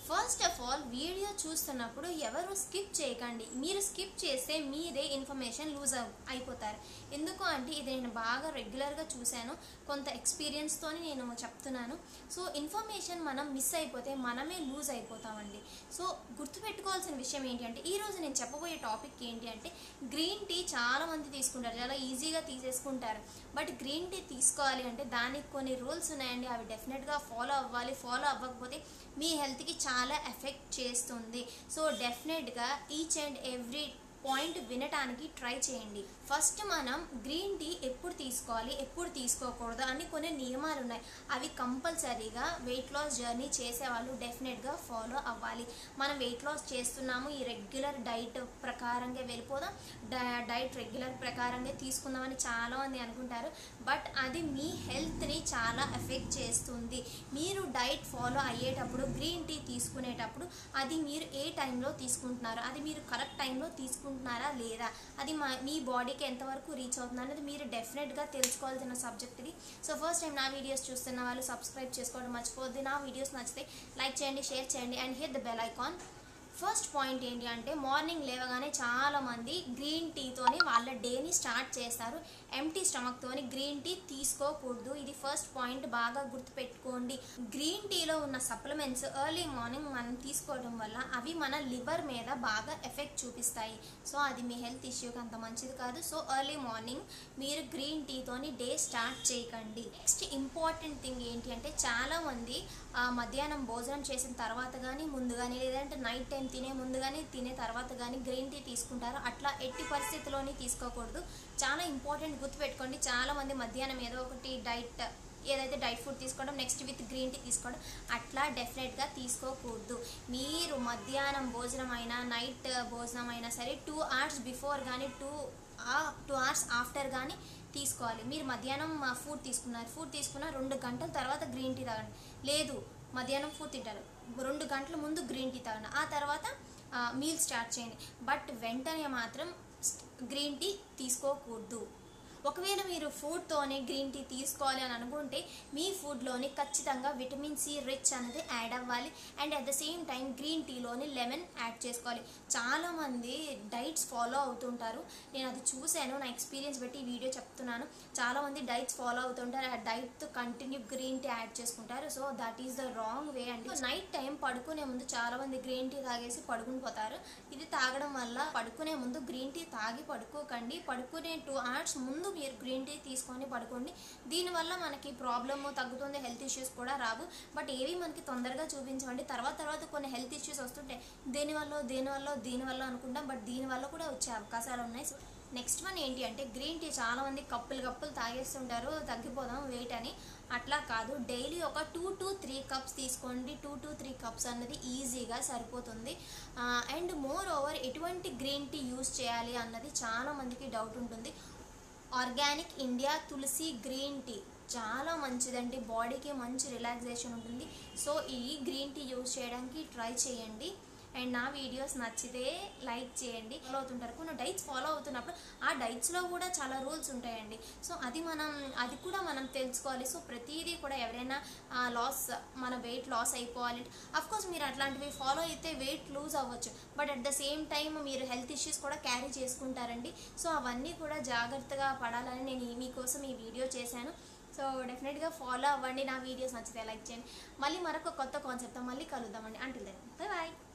First of all video చూస్తున్నప్పుడు ఎవరు skip చేయకండి. మీరు స్కిప్ చేస్తే మీరే ఇన్ఫర్మేషన్ లూజ్ అయిపోతారు. ఎందుకు అంటే ఇది నేను బాగా రెగ్యులర్గా చూశాను, కొంత ఎక్స్పీరియన్స్తోని నేను చెప్తున్నాను. సో ఇన్ఫర్మేషన్ మనం మిస్ అయిపోతే మనమే లూజ్ అయిపోతామండి. సో గుర్తుపెట్టుకోవాల్సిన విషయం ఏంటి అంటే ఈరోజు నేను చెప్పబోయే టాపిక్ ఏంటి అంటే గ్రీన్ టీ చాలామంది తీసుకుంటారు, చాలా ఈజీగా తీసేసుకుంటారు. బట్ గ్రీన్ టీ తీసుకోవాలి అంటే దానికి కొన్ని రూల్స్ ఉన్నాయండి, అవి డెఫినెట్గా ఫాలో అవ్వాలి. ఫాలో అవ్వకపోతే మీ హెల్త్కి చాలా ఎఫెక్ట్ చేస్తుంది. సో డెఫినెట్గా ఈచ్ అండ్ ఎవ్రీ పాయింట్ వినటానికి ట్రై చేయండి. ఫస్ట్ మనం గ్రీన్ టీ ఎప్పుడు తీసుకోవాలి, ఎప్పుడు తీసుకోకూడదు అని కొన్ని నియమాలు ఉన్నాయి. అవి కంపల్సరీగా వెయిట్ లాస్ జర్నీ చేసేవాళ్ళు డెఫినెట్గా ఫాలో అవ్వాలి. మనం వెయిట్ లాస్ చేస్తున్నాము, ఈ రెగ్యులర్ డైట్ ప్రకారంగా వెళ్ళిపోదాం, డైట్ రెగ్యులర్ ప్రకారంగా తీసుకుందామని చాలామంది అనుకుంటారు. బట్ అది మీ హెల్త్ని చాలా ఎఫెక్ట్ చేస్తుంది. మీరు డైట్ ఫాలో అయ్యేటప్పుడు గ్రీన్ టీ తీసుకునేటప్పుడు అది మీరు ఏ టైంలో తీసుకుంటున్నారు, అది మీరు కరెక్ట్ టైంలో తీసుకుంటున్నారా లేదా, అది మీ బాడీకి ఎంతవరకు రీచ్ అవుతుంది అనేది మీరు డెఫినెట్గా తెలుసుకోవాల్సిన సబ్జెక్ట్ ఇది. సో ఫస్ట్ టైం నా వీడియోస్ చూస్తున్న వాళ్ళు సబ్స్క్రైబ్ చేసుకోవడం మర్చిపోద్ది. నా వీడియోస్ నచ్చితే లైక్ చేయండి, షేర్ చేయండి and hit the bell icon. First point ఏంటి అంటే మార్నింగ్ లేవగానే చాలామంది గ్రీన్ టీతోని వాళ్ళ డేని స్టార్ట్ చేస్తారు. ఎంటీ స్టమక్తోని గ్రీన్ టీ తీసుకోకూడదు. ఇది ఫస్ట్ పాయింట్, బాగా గుర్తుపెట్టుకోండి. గ్రీన్ టీలో ఉన్న సప్లిమెంట్స్ ఎర్లీ మార్నింగ్ మనం తీసుకోవడం వల్ల అవి మన లివర్ మీద బాగా ఎఫెక్ట్ చూపిస్తాయి. సో అది మీ హెల్త్ ఇష్యూకి అంత మంచిది కాదు. సో ఎర్లీ మార్నింగ్ మీరు గ్రీన్ టీతోని డే స్టార్ట్ చేయకండి. నెక్స్ట్ ఇంపార్టెంట్ థింగ్ ఏంటి అంటే చాలామంది మధ్యాహ్నం భోజనం చేసిన తర్వాత కానీ ముందు కానీ లేదంటే నైట్ టైం తినే ముందు కానీ తినే తర్వాత కానీ గ్రీన్ టీ తీసుకుంటారు. అట్లా ఎట్టి పరిస్థితుల్లోని తీసుకోకూడదు. చాలా ఇంపార్టెంట్ గుర్తుపెట్టుకోండి. చాలామంది మధ్యాహ్నం ఏదో ఒకటి ఏదైతే డైట్ ఫుడ్ తీసుకోవడం, నెక్స్ట్ విత్ గ్రీన్ టీ తీసుకోవడం, అట్లా డెఫినెట్గా తీసుకోకూడదు. మీరు మధ్యాహ్నం భోజనం అయినా నైట్ భోజనం అయినా సరే 2 hours బిఫోర్ కానీ 2 hours ఆఫ్టర్ కానీ తీసుకోవాలి. మీరు మధ్యాహ్నం ఫుడ్ తీసుకున్న 2 గంటల తర్వాత గ్రీన్ టీ తాగండి. లేదు మధ్యాహ్నం ఫుడ్ తింటారు, 2 గంటల ముందు గ్రీన్ టీ తాగండి, ఆ తర్వాత మీల్ స్టార్ట్ చేయండి. బట్ వెంటనే మాత్రం గ్రీన్ టీ తీసుకోకూడదు. ఒకవేళ మీరు ఫుడ్తోనే గ్రీన్ టీ తీసుకోవాలి అని అనుకుంటే మీ ఫుడ్లోని ఖచ్చితంగా విటమిన్ సి రిచ్ అనేది యాడ్ అవ్వాలి. And at the same time green టీలోని లెమన్ యాడ్ చేసుకోవాలి. చాలామంది డైట్స్ ఫాలో అవుతుంటారు, నేను అది చూశాను, నా ఎక్స్పీరియన్స్ బట్టి ఈ వీడియో చెప్తున్నాను. చాలామంది డైట్స్ ఫాలో అవుతుంటారు, ఆ డైట్తో కంటిన్యూ గ్రీన్ టీ యాడ్ చేసుకుంటారు. So that is the wrong way అండి. నైట్ టైం పడుకునే ముందు చాలామంది గ్రీన్ టీ తాగేసి పడుకుని పోతారు. ఇది తాగడం వల్ల పడుకునే ముందు గ్రీన్ టీ తాగి పడుకోకండి. పడుకునే 2 hours ముందు మీరు గ్రీన్ టీ తీసుకొని పడుకోండి. దీనివల్ల మనకి ప్రాబ్లమ్ తగ్గుతుంది, హెల్త్ ఇష్యూస్ కూడా రావు. బట్ ఏవి మనకి తొందరగా చూపించండి, తర్వాత కొన్ని హెల్త్ ఇష్యూస్ వస్తుంటాయి. దీనివల్ల అనుకుంటాం, బట్ దీనివల్ల కూడా వచ్చే అవకాశాలు ఉన్నాయి. సో నెక్స్ట్ వన్ ఏంటి అంటే గ్రీన్ టీ చాలామంది కప్పులు తాగేస్తుంటారు తగ్గిపోదాం వెయిట్ అని. అట్లా కాదు, డైలీ ఒక 2 to 3 cups తీసుకోండి. 2 to 3 cups అన్నది ఈజీగా సరిపోతుంది. అండ్ మోర్ ఓవర్ ఎటువంటి గ్రీన్ టీ యూజ్ చేయాలి అన్నది చాలామందికి డౌట్ ఉంటుంది. Organic India Tulsi green tea చాలా మంచిదండి, బాడీకి మంచి రిలాక్సేషన్ ఉంటుంది. సో ఈ గ్రీన్ టీ యూజ్ చేయడానికి ట్రై చేయండి. అండ్ నా వీడియోస్ నచ్చితే లైక్ చేయండి. ఫాలో అవుతుంటారు, కొన్ని డైట్స్ ఫాలో అవుతున్నప్పుడు ఆ డైట్స్లో కూడా చాలా రూల్స్ ఉంటాయండి. సో అది కూడా మనం తెలుసుకోవాలి. సో ప్రతిదీ కూడా ఎవరైనా మన వెయిట్ లాస్ అయిపోవాలి, అఫ్కోర్స్ మీరు అట్లాంటివి ఫాలో అయితే వెయిట్ లూజ్ అవ్వచ్చు. But at the same time మీరు హెల్త్ ఇష్యూస్ కూడా క్యారీ చేసుకుంటారండి. సో అవన్నీ కూడా జాగ్రత్తగా పడాలని నేను మీకోసం ఈ వీడియో చేశాను. సో డెఫినెట్గా ఫాలో అవ్వండి. నా వీడియోస్ నచ్చితే లైక్ చేయండి. మళ్ళీ మరొక కొత్త కాన్సెప్ట్తో మళ్ళీ కలుద్దామండి. Until then bye bye.